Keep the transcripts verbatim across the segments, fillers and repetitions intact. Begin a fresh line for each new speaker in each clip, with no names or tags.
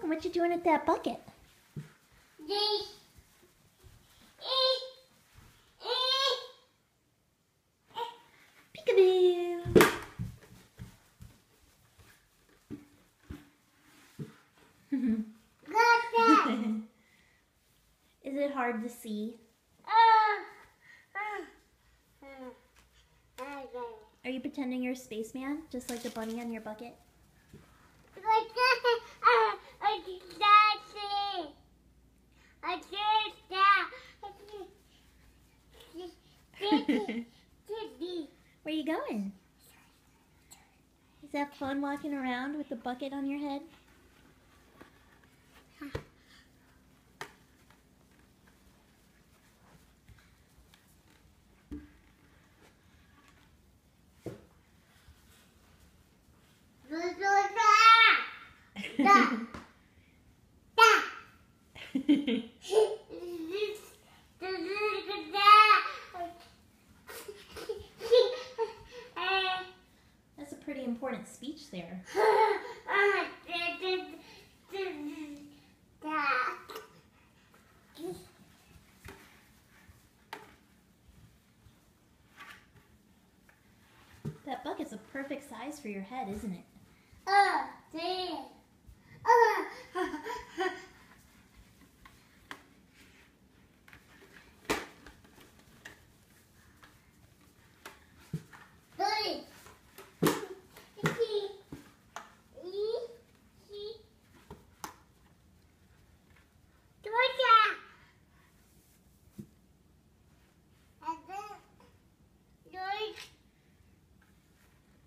Malcom, what you doing at that bucket? Peekaboo! Is it hard to see? Are you pretending you're a spaceman, just like the bunny on your bucket? Where are you going? Is that fun walking around with the bucket on your head? That's a pretty important speech there. That bucket's a perfect size for your head, isn't it?
Uh, damn. Uh,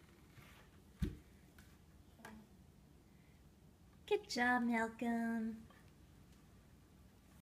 Good job, Malcom.